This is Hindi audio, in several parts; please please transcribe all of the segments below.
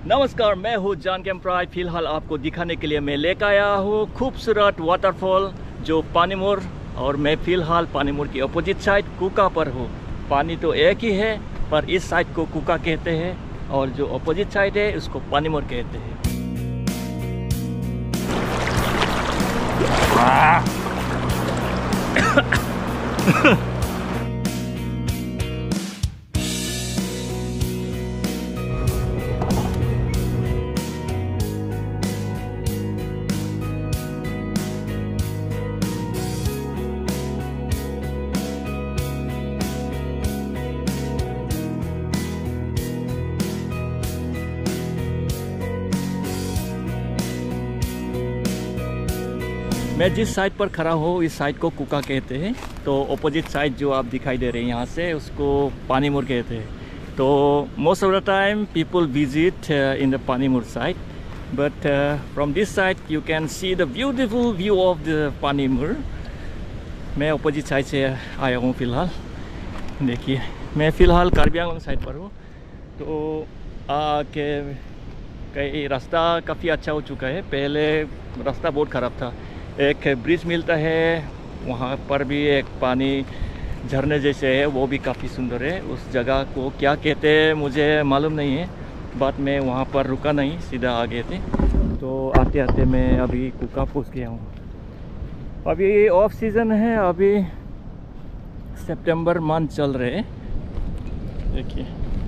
नमस्कार, मैं हूँ जान कैम्प्राय। फिलहाल आपको दिखाने के लिए मैं लेकर आया हूँ खूबसूरत वाटरफॉल जो पानीमुर, और मैं फिलहाल पानीमुर की अपोजिट साइड कुका पर हूँ। पानी तो एक ही है पर इस साइड को कुका कहते हैं और जो अपोजिट साइड है उसको पानीमुर कहते हैं। मैं जिस साइड पर खड़ा हूँ इस साइड को कुका कहते हैं, तो अपोजिट साइड जो आप दिखाई दे रहे हैं यहाँ से उसको पानीमुर कहते हैं। तो most of the time people visit in the Panimur side, but from this side you can see the beautiful view of the Panimur. मैं अपोजिट साइड से आया हूँ फिलहाल। देखिए, मैं फ़िलहाल कार्बी आंगलोंग साइड पर हूँ। तो आके कई रास्ता काफ़ी अच्छा हो चुका है। पहले रास्ता बहुत ख़राब था। एक ब्रिज मिलता है वहाँ पर भी, एक पानी झरने जैसे है, वो भी काफ़ी सुंदर है। उस जगह को क्या कहते हैं मुझे मालूम नहीं है, बाद में वहाँ पर रुका नहीं, सीधा आ गए थे। तो आते आते मैं अभी कुका पहुँच गया हूँ। अभी ऑफ सीज़न है, अभी सितंबर मंथ चल रहे। देखिए,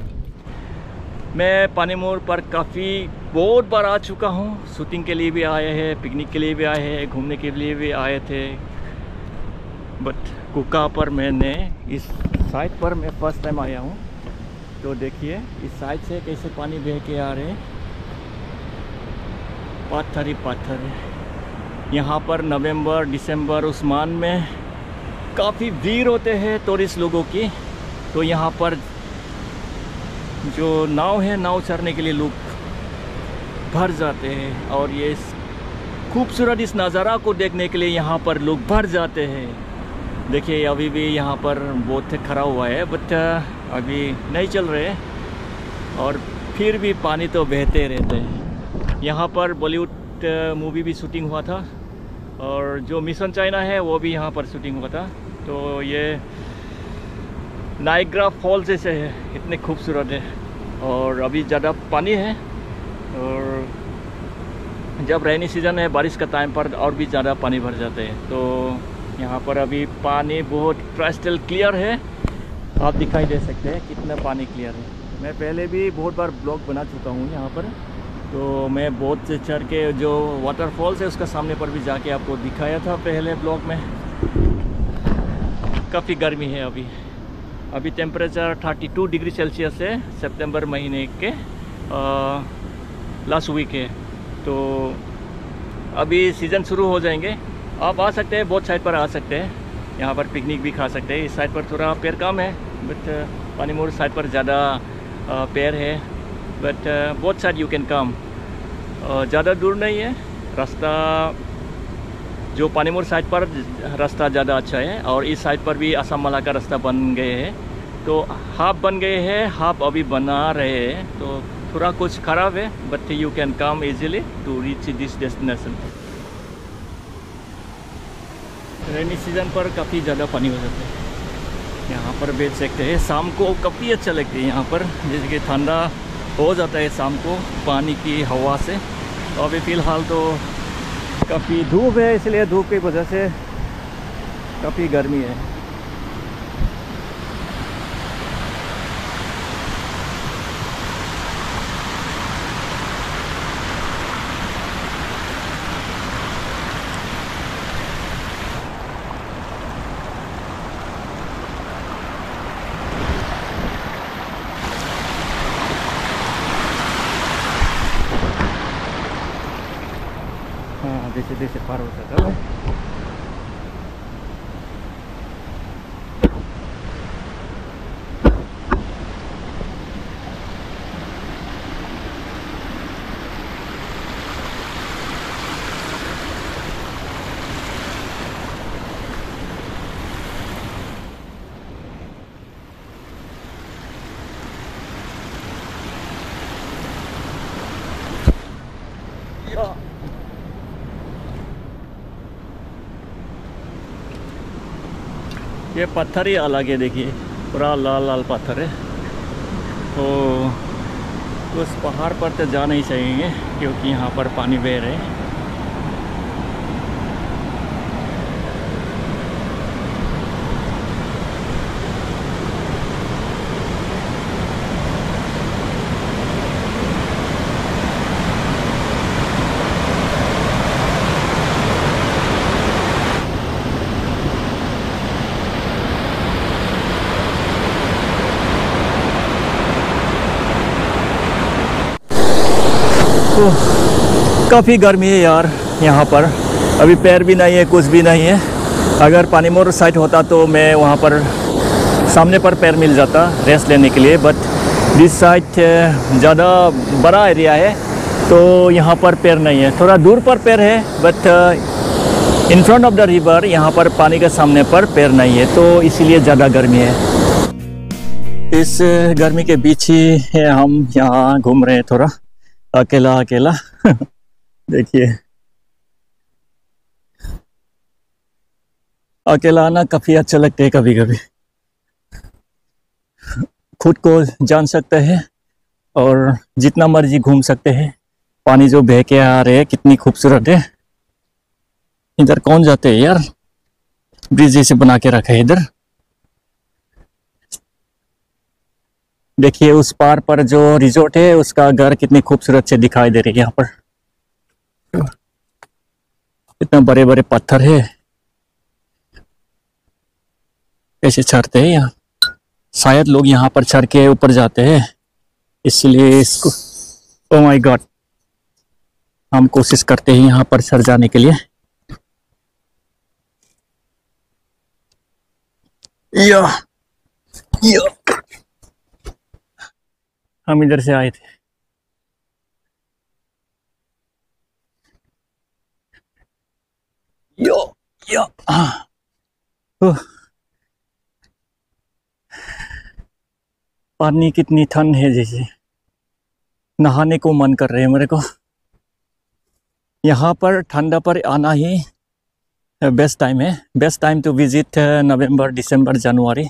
मैं पानीमुर पर बहुत बार आ चुका हूँ। शूटिंग के लिए भी आए हैं, पिकनिक के लिए भी आए हैं, घूमने के लिए भी आए थे। बट कुका पर मैंने इस साइड पर मैं फर्स्ट टाइम आया हूँ। तो देखिए इस साइड से कैसे पानी बह के आ रहे हैं, पत्थर ही पत्थर है। यहाँ पर नवंबर दिसंबर उस मान में काफ़ी भीड़ होते हैं टूरिस्ट लोगों की। तो यहाँ पर जो नाव है, नाव चढ़ने के लिए लोग भर जाते हैं, और ये खूबसूरत इस नज़ारा को देखने के लिए यहाँ पर लोग भर जाते हैं। देखिए अभी भी यहाँ पर बोट खड़ा हुआ है, बट अभी नहीं चल रहे, और फिर भी पानी तो बहते रहते हैं। यहाँ पर बॉलीवुड मूवी भी शूटिंग हुआ था, और जो मिशन चाइना है वो भी यहाँ पर शूटिंग हुआ था। तो ये नायग्रा फॉल जैसे है, इतने खूबसूरत है। और अभी ज़्यादा पानी है, और जब रेनी सीज़न है, बारिश का टाइम पर और भी ज़्यादा पानी भर जाते हैं। तो यहाँ पर अभी पानी बहुत क्रिस्टल क्लियर है, आप दिखाई दे सकते हैं कितना पानी क्लियर है। मैं पहले भी बहुत बार ब्लॉग बना चुका हूँ यहाँ पर। तो मैं बोट से चढ़ के जो वाटरफॉल्स है उसका सामने पर भी जाके आपको दिखाया था पहले ब्लॉग में। काफ़ी गर्मी है अभी टेम्परेचर 32 डिग्री सेल्सियस है। सितंबर महीने के लास्ट वीक है। तो अभी सीज़न शुरू हो जाएंगे। आप आ सकते हैं, बोथ साइड पर आ सकते हैं, यहाँ पर पिकनिक भी खा सकते हैं। इस साइड पर थोड़ा पेड़ कम है, बट पानीमुर साइड पर ज़्यादा पेड़ है। But both side you can come. ज़्यादा दूर नहीं है रास्ता। जो पानीमुर साइड पर रास्ता ज़्यादा अच्छा है, और इस साइड पर भी असम माला का रास्ता बन गए हैं। तो हाफ बन गए हैं, हाफ अभी बना रहे हैं। तो थोड़ा कुछ ख़राब है, but you can come easily to reach this destination. Rainy season पर काफ़ी ज़्यादा पानी हो जाता है। यहाँ पर बैठ सकते हैं, शाम को काफ़ी अच्छा लगता है यहाँ पर, जैसे कि ठंडा हो जाता है शाम को पानी की हवा से। तो अभी फ़िलहाल तो काफ़ी धूप है, इसलिए धूप की वजह से काफ़ी गर्मी है। हाँ, जैसे पार हो सकता है। ये पत्थर ही अलग है, देखिए पूरा लाल लाल पत्थर है। तो उस पहाड़ पर तो जा नहीं चाहिए क्योंकि यहाँ पर पानी बह रहे हैं। काफ़ी गर्मी है यार यहाँ पर। अभी पैर भी नहीं है, कुछ भी नहीं है। अगर पानीमोर साइड होता तो मैं वहाँ पर सामने पर पैर मिल जाता रेस्ट लेने के लिए, बट दिस साइड ज़्यादा बड़ा एरिया है तो यहाँ पर पैर नहीं है। थोड़ा दूर पर पैर है, but in front of the river यहाँ पर पानी के सामने पर पैर नहीं है, तो इसीलिए ज़्यादा गर्मी है। इस गर्मी के बीच ही हम यहाँ घूम रहे हैं, थोड़ा अकेला अकेला। देखिए अकेला आना काफ़ी अच्छा लगता है। कभी कभी खुद को जान सकते हैं और जितना मर्जी घूम सकते हैं। पानी जो बह के आ रहे हैं कितनी खूबसूरत है। इधर कौन जाते हैं यार, ब्रिज जैसे बना के रखा है इधर। देखिए उस पार पर जो रिजोर्ट है उसका घर कितनी खूबसूरत से दिखाई दे रही है। यहाँ पर इतना बड़े बड़े पत्थर है, कैसे चढ़ते हैं यहाँ। शायद लोग यहाँ पर चढ़ के ऊपर जाते हैं, इसलिए इसको ओह माय गॉड हम कोशिश करते हैं यहाँ पर चढ़ जाने के लिए। या हम इधर से आए थे। यो यो पानी कितनी ठंड है, जैसे नहाने को मन कर रहे हैं मेरे को। यहाँ पर ठंडा पर आना ही बेस्ट टाइम है। Best time to visit November, December, January.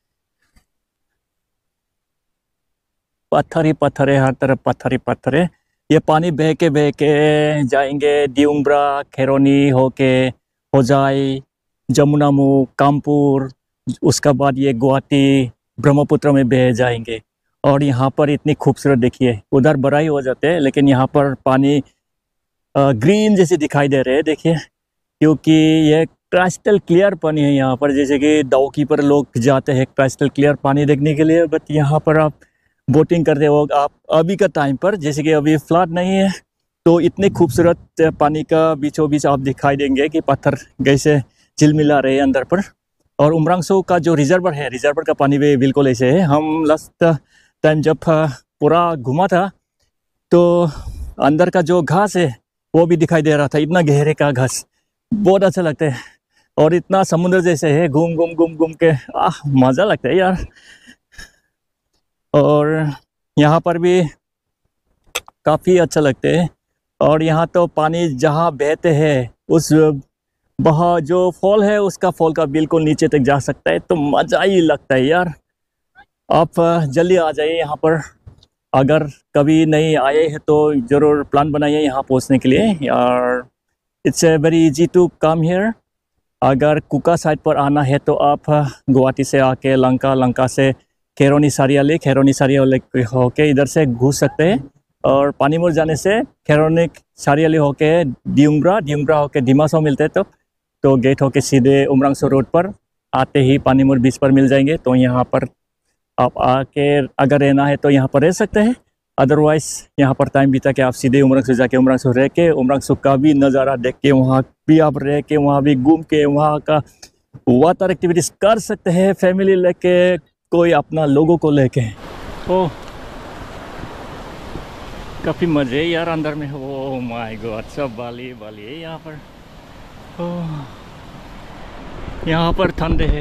पत्थर ही पत्थर है, हर तरफ पत्थर ही पत्थर है। ये पानी बह के जाएंगे दियुंब्रा, खैरोनी होके होजाई, जमुनामुख, कामपुर, उसका बाद ये गुवाहाटी ब्रह्मपुत्र में बह जाएंगे। और यहाँ पर इतनी खूबसूरत देखिए, उधर बड़ा ही हो जाते हैं लेकिन यहाँ पर पानी ग्रीन जैसे दिखाई दे रहे हैं। देखिए क्योंकि ये क्रिस्टल क्लियर पानी है यहाँ पर। जैसे कि डाउकी पर लोग जाते हैं क्रिस्टल क्लियर पानी देखने के लिए, बट यहाँ पर आप बोटिंग करते हो आप अभी का टाइम पर, जैसे कि अभी फ्लड नहीं है तो इतने खूबसूरत पानी का बीचों बीच आप दिखाई देंगे कि पत्थर कैसे झिलमिला रहे हैं अंदर पर। और उमरांगसो का जो रिजर्वर है, रिजर्वर का पानी भी बिल्कुल ऐसे है। हम लास्ट टाइम जब पूरा घूमा था तो अंदर का जो घास है वो भी दिखाई दे रहा था, इतना गहरे का घास, बहुत अच्छा लगता है। और इतना समुद्र जैसे है, घूम घूम घूम घूम के मज़ा लगता है यार। और यहाँ पर भी काफ़ी अच्छा लगता है। और यहाँ तो पानी जहाँ बहते हैं उस बहा जो फॉल है उसका फॉल का बिल्कुल नीचे तक जा सकता है, तो मज़ा ही लगता है यार। आप जल्दी आ जाइए यहाँ पर। अगर कभी नहीं आए हैं तो ज़रूर प्लान बनाइए यहाँ पहुँचने के लिए यार। It's very easy to come here. अगर कुका साइड पर आना है तो आप गुवाहाटी से आके लंका से खैरोनी सारियाली होके इधर से घुस सकते हैं। और पानीमोर जाने से खैरोनी सारियाली होके दियुंब्रा होके डिमासा मिलते हैं, तो गेट होके सीधे उमरांगसो रोड पर आते ही पानीमोर बीच पर मिल जाएंगे। तो यहाँ पर आप आके अगर रहना है तो यहाँ पर रह सकते हैं। अदरवाइज़ यहाँ पर टाइम बिता के आप सीधे उमरांगसो जाके उमरांगसो रह के उमरांगसो का भी नज़ारा देख के वहाँ भी आप रह के वहाँ भी घूम के वहाँ का वाटर एक्टिविटीज़ कर सकते हैं, फैमिली लेके, कोई अपना लोगों को लेके। ओह काफ़ी मज़े यार अंदर में। ओह माय गॉड, सब बाली है यहाँ पर। ओह यहाँ पर ठंडे है,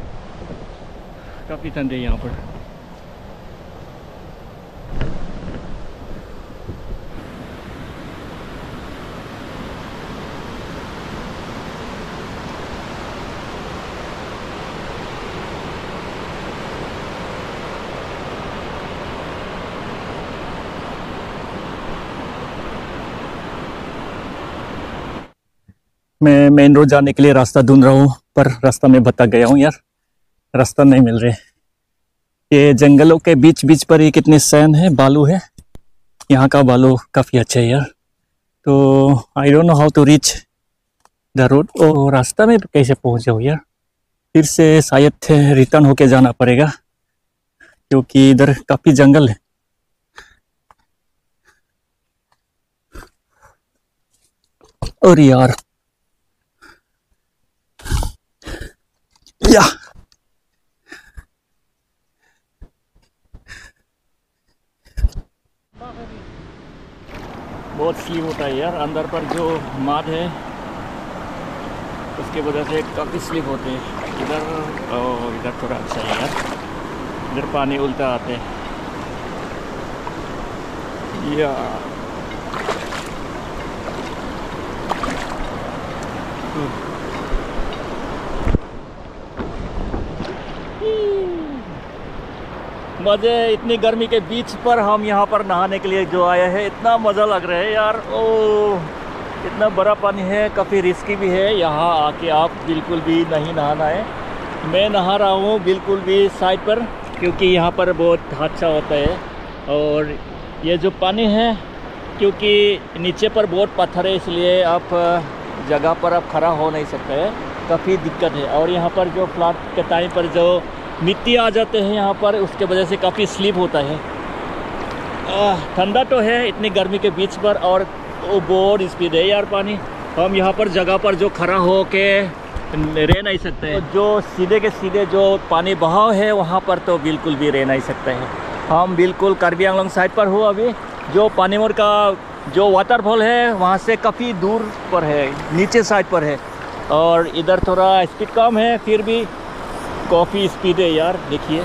काफ़ी ठंडे यहाँ पर। मैं मेन रोड जाने के लिए रास्ता ढूंढ रहा हूँ, पर रास्ता में भटक गया हूँ यार, रास्ता नहीं मिल रहे। ये जंगलों के बीच बीच पर ये कितने सैंड है, बालू है, यहाँ का बालू काफ़ी अच्छा है यार। तो I don't know how to reach the road. और रास्ता में कैसे पहुँच जाऊँ यार, फिर से शायद रिटर्न होके जाना पड़ेगा क्योंकि इधर काफ़ी जंगल है। और यार या बहुत स्लिप होता है यार, अंदर पर जो माद है उसके वजह से काफ़ी स्लिप होते हैं। इधर थोड़ा अच्छा है यार, इधर पानी उल्टा आते हैं या मज़े। इतनी गर्मी के बीच पर हम यहाँ पर नहाने के लिए जो आए हैं, इतना मज़ा लग रहा है यार। ओह इतना बड़ा पानी है, काफ़ी रिस्की भी है, यहाँ आके आप बिल्कुल भी नहीं नहाना है। मैं नहा रहा हूँ बिल्कुल भी साइड पर क्योंकि यहाँ पर बहुत हादसा होता है। और ये जो पानी है क्योंकि नीचे पर बहुत पत्थर है, इसलिए आप जगह पर आप खड़ा हो नहीं सकते हैं, काफ़ी दिक्कत है। और यहाँ पर जो फ्लड के टाइम पर जो मिट्टी आ जाते हैं यहाँ पर, उसके वजह से काफ़ी स्लिप होता है। ठंडा तो है इतनी गर्मी के बीच पर, और वो बहुत स्पीड है यार पानी। हम यहाँ पर जगह पर जो खड़ा हो के रह नहीं सकते हैं, जो सीधे के सीधे जो पानी बहाव है वहाँ पर तो बिल्कुल भी रह नहीं सकते हैं। हम बिल्कुल कार्बी आंगलोंग साइड पर हो अभी, जो पानीमोर का जो वाटरफॉल है वहाँ से काफ़ी दूर पर है, नीचे साइड पर है। और इधर थोड़ा स्पीड कम है, फिर भी काफ़ी स्पीड है यार। देखिए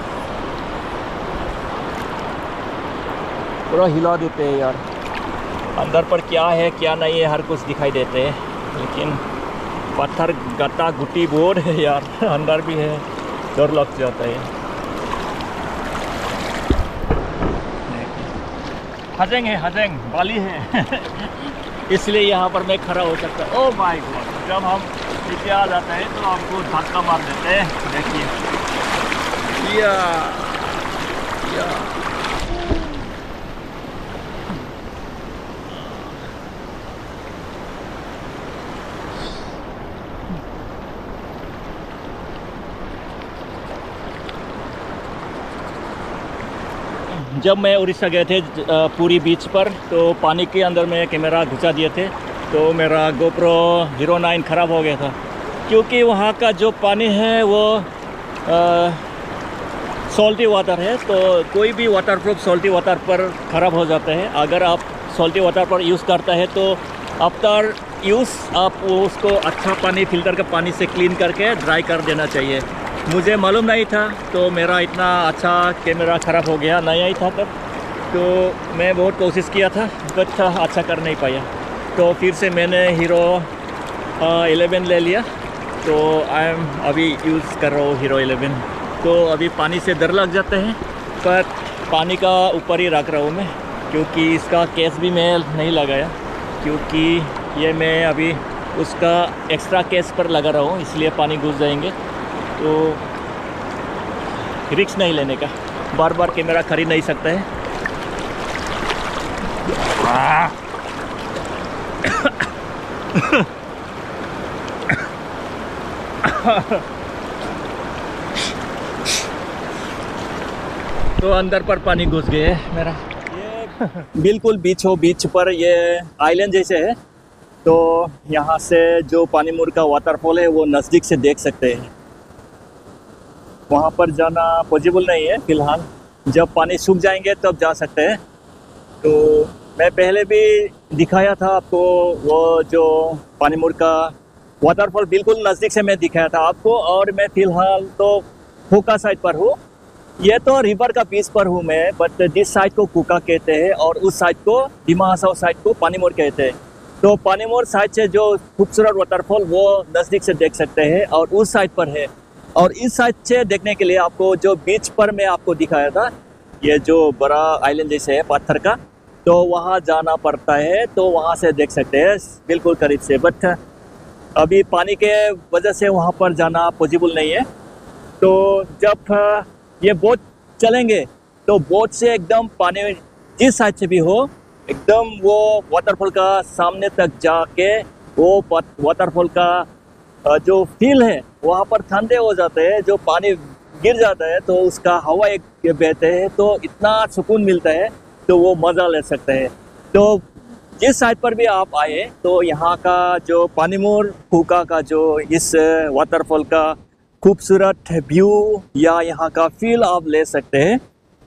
पूरा हिला देते हैं यार, अंदर पर क्या है क्या नहीं है हर कुछ दिखाई देते हैं, लेकिन पत्थर गत्ता गुट्टी बोर्ड है यार, अंदर भी है, डर लग जाता है। हजेंग बाली है इसलिए यहाँ पर मैं खड़ा हो सकता हूँ। ओह माय गॉड, जब हम नीचे आ जाते हैं तो आपको धक्का मार देते हैं। देखिए या जब मैं उड़ीसा गए थे पूरी बीच पर, तो पानी के अंदर में कैमरा घुसा दिए थे, तो मेरा गोप्रो हीरो 9 ख़राब हो गया था क्योंकि वहाँ का जो पानी है वो सॉल्टी वाटर है। तो कोई भी वाटरप्रूफ सॉल्टी वाटर पर ख़राब हो जाता है। अगर आप सॉल्टी वाटर पर यूज़ करता है तो आफ्टर यूज़ आप उसको अच्छा पानी, फिल्टर का पानी से क्लीन करके ड्राई कर देना चाहिए। मुझे मालूम नहीं था, तो मेरा इतना अच्छा कैमरा ख़राब हो गया, नया ही था तब। तो मैं बहुत कोशिश किया था बट अच्छा कर नहीं पाया, तो फिर से मैंने हीरो 11 ले लिया। तो अभी यूज़ कर रहा हूँ हीरो 11। तो अभी पानी से डर लग जाते हैं, पर पानी का ऊपर ही रख रहा हूँ मैं, क्योंकि इसका केस भी मैं नहीं लगाया, क्योंकि ये मैं अभी उसका एक्स्ट्रा केस पर लगा रहा हूँ, इसलिए पानी घुस जाएंगे। तो रिस्क नहीं लेने का, बार बार कैमरा खरीद नहीं सकता है। तो अंदर पर पानी घुस गए है मेरा। ये बिल्कुल बीच पर ये आइलैंड जैसे है, तो यहाँ से जो पानीमोर का वाटरफॉल है वो नज़दीक से देख सकते हैं। वहाँ पर जाना पॉसिबल नहीं है फ़िलहाल, जब पानी सूख जाएंगे तब जा सकते हैं। तो मैं पहले भी दिखाया था आपको, वो जो पानीमोर का वाटरफॉल बिल्कुल नज़दीक से मैं दिखाया था आपको। और मैं फ़िलहाल तो कुका साइड पर हूँ, ये तो रिवर का बीच पर हूँ मैं, बट जिस साइड को कुका कहते हैं और उस साइड को, डिमा हसाओ साइड को पानीमोर कहते हैं। तो पानीमोर साइड से जो खूबसूरत वाटरफॉल वो नज़दीक से देख सकते हैं, और उस साइड पर है। और इस साइड से देखने के लिए आपको जो बीच पर मैं आपको दिखाया था, ये जो बड़ा आइलैंड जैसे है पत्थर का, तो वहाँ जाना पड़ता है, तो वहाँ से देख सकते हैं बिल्कुल करीब से। बट अभी पानी के वजह से वहाँ पर जाना पॉसिबल नहीं है। तो जब ये बोट चलेंगे तो बोट से एकदम पानी जिस साइड से भी हो एकदम वो वाटरफॉल का सामने तक जाके वो वाटरफॉल का जो फील है वहाँ पर ठंडे हो जाते हैं। जो पानी गिर जाता है तो उसका हवा एक बहते हैं तो इतना सुकून मिलता है, तो वो मज़ा ले सकते हैं। तो जिस साइड पर भी आप आए तो यहाँ का जो पानीमूर कूका का जो इस वाटरफॉल का खूबसूरत व्यू या यहाँ का फील आप ले सकते हैं।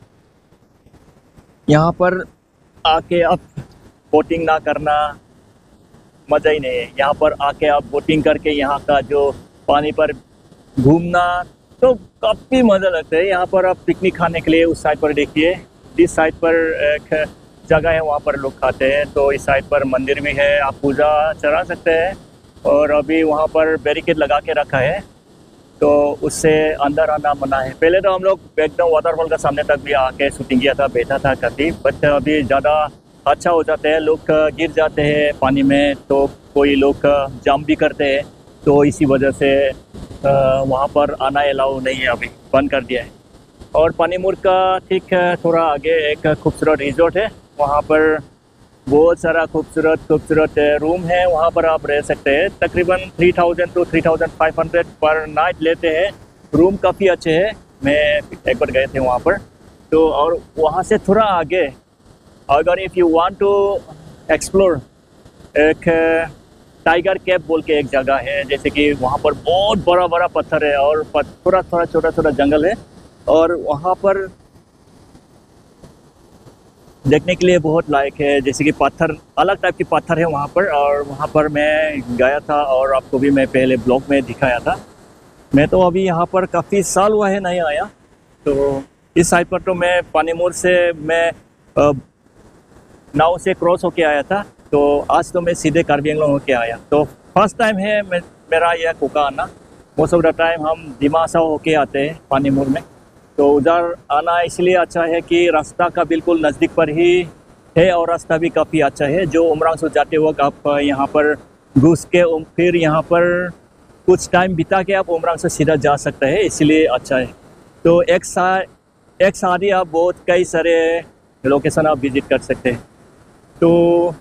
यहाँ पर आके आप बोटिंग ना करना मज़ा ही नहीं है। यहाँ पर आके आप बोटिंग करके यहाँ का जो पानी पर घूमना तो काफ़ी मज़ा लगता है। यहाँ पर आप पिकनिक खाने के लिए उस साइड पर देखिए, इस साइड पर एक जगह है वहाँ पर लोग खाते हैं। तो इस साइड पर मंदिर भी है, आप पूजा चढ़ा सकते हैं। और अभी वहाँ पर बैरिकेड लगा के रखा है तो उससे अंदर आना मना है। पहले तो हम लोग एकदम वाटरफॉल का सामने तक भी आके शूटिंग किया था, बैठा था काफ़ी, बट अभी ज़्यादा अच्छा हो जाते हैं, लोग गिर जाते हैं पानी में तो कोई लोग जंप भी करते हैं, तो इसी वजह से वहाँ पर आना अलाउ नहीं है, अभी बंद कर दिया है। और पानीमूर का ठीक थोड़ा आगे एक खूबसूरत रिजॉर्ट है, वहाँ पर बहुत सारा खूबसूरत रूम है, वहाँ पर आप रह सकते हैं। तकरीबन 3000 to 3500 पर नाइट लेते हैं। रूम काफ़ी अच्छे हैं, मैं एक बार गए थे वहाँ पर। तो और वहाँ से थोड़ा आगे अगर if you want to explore, एक टाइगर कैप बोल के एक जगह है, जैसे कि वहाँ पर बहुत बड़ा पत्थर है और थोड़ा छोटा जंगल है और वहाँ पर देखने के लिए बहुत लायक है। जैसे कि पत्थर अलग टाइप के पत्थर है वहाँ पर, और वहाँ पर मैं गया था और आपको भी मैं पहले ब्लॉग में दिखाया था। मैं तो अभी यहाँ पर काफ़ी साल हुआ है नहीं आया। तो इस साइड पर तो मैं पानीमूर से मैं नाव से क्रॉस होके आया था, तो आज तो मैं सीधे कार्बी आंगलोंग होके आया। तो फर्स्ट टाइम है मेरा यह कूका आना। मोस्ट ऑफ द टाइम हम दिमा हासाओ होके आते हैं पानीमूर में। तो उधर आना इसलिए अच्छा है कि रास्ता का बिल्कुल नज़दीक पर ही है और रास्ता भी काफ़ी अच्छा है। जो उमरांगसो जाते वक्त आप यहाँ पर घुस के फिर यहाँ पर कुछ टाइम बिता के आप उमरांगसो सीधा जा सकते हैं, इसलिए अच्छा है। तो एक साथ ही आप बहुत कई सारे लोकेशन आप विज़िट कर सकते हैं। तो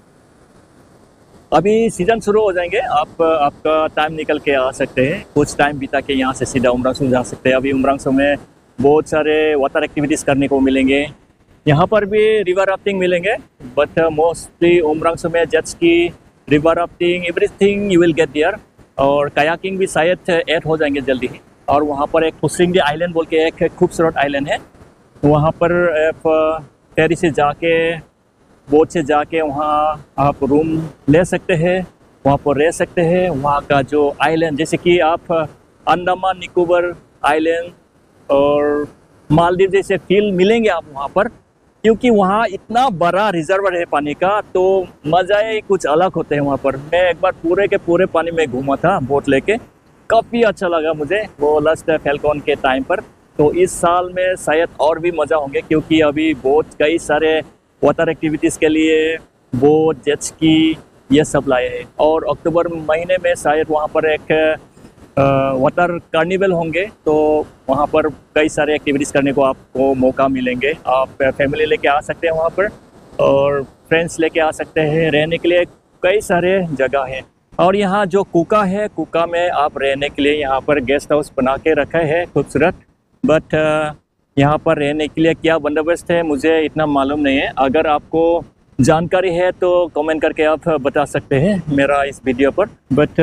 अभी सीज़न शुरू हो जाएंगे, आपका टाइम निकल के आ सकते हैं, कुछ टाइम बिता के यहाँ से सीधा उमरांगसो जा सकते हैं। अभी उमरांगसो में बहुत सारे वाटर एक्टिविटीज़ करने को मिलेंगे। यहाँ पर भी रिवर राफ्टिंग मिलेंगे, बट मोस्टली उमरांगसो में jet ski, river rafting, everything you will get there. और कायाकिंग भी शायद ऐड हो जाएंगे जल्दी ही। और वहाँ पर एक पुसरिंगडी आइलैंड बोल के एक खूबसूरत आइलैंड है, वहाँ पर फेरी से जाके बोट से जाके वहाँ आप रूम ले सकते हैं, वहाँ पर रह सकते हैं। वहाँ का जो आइलैंड जैसे कि आप अंडमान निकोबार आइलैंड और मालदीव जैसे फील मिलेंगे आप वहाँ पर, क्योंकि वहाँ इतना बड़ा रिजर्वर है पानी का, तो मज़ा ही कुछ अलग होते हैं वहाँ पर। मैं एक बार पूरे के पूरे पानी में घूमा था बोट लेके, काफ़ी अच्छा लगा मुझे वो लास्ट फैल्कन के टाइम पर। तो इस साल में शायद और भी मज़ा होंगे, क्योंकि अभी बहुत कई सारे वाटर एक्टिविटीज़ के लिए बोट, जेट स्की ये सब लाए हैं। और अक्टूबर महीने में शायद वहाँ पर एक वाटर कार्निवल होंगे, तो वहाँ पर कई सारे एक्टिविटीज़ करने को आपको मौका मिलेंगे। आप फैमिली लेके आ सकते हैं वहाँ पर, और फ्रेंड्स लेके आ सकते हैं। रहने के लिए कई सारे जगह हैं। और यहाँ जो कूका है, कूका में आप रहने के लिए यहाँ पर गेस्ट हाउस बना के रखा है खूबसूरत, बट यहाँ पर रहने के लिए क्या बंदोबस्त है मुझे इतना मालूम नहीं है। अगर आपको जानकारी है तो कमेंट करके आप बता सकते हैं मेरा इस वीडियो पर। But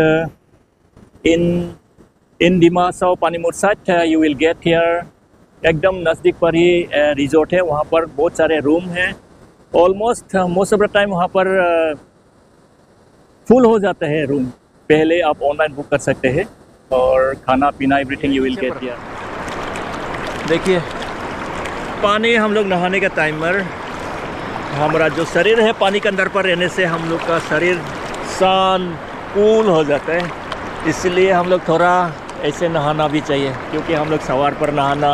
in Dima Hasao Panimur side you will get here एकदम नज़दीक पर ही रिजॉर्ट है, वहाँ पर बहुत सारे रूम हैं। Almost most of the time वहाँ पर फुल हो जाता है रूम। पहले आप ऑनलाइन बुक कर सकते हैं और खाना पीना everything you will get here. देखिए पानी हम लोग नहाने का टाइम पर हमारा जो शरीर है पानी के अंदर पर रहने से हम लोग का शरीर शांत कूल हो जाता है, इसलिए हम लोग थोड़ा ऐसे नहाना भी चाहिए। क्योंकि हम लोग सवार पर नहाना,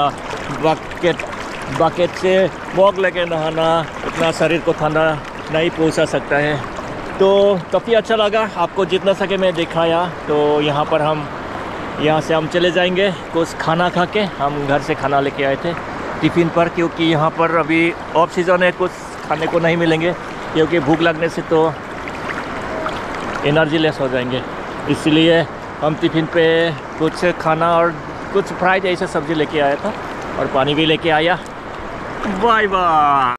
बकेट से मॉग लेके नहाना उतना शरीर को ठंडा नहीं पहुंचा सकता है। तो काफ़ी अच्छा लगा, आपको जितना सके मैं दिखाया। तो यहाँ से हम चले जाएंगे कुछ खाना खा के। हम घर से खाना लेके आए थे टिफ़िन पर, क्योंकि यहाँ पर अभी ऑफ सीज़न है, कुछ खाने को नहीं मिलेंगे, क्योंकि भूख लगने से तो एनर्जी लेस हो जाएंगे। इसलिए हम टिफ़िन पे कुछ खाना और कुछ फ्राइड ऐसे सब्ज़ी लेके आया था और पानी भी लेके आया। Bye bye.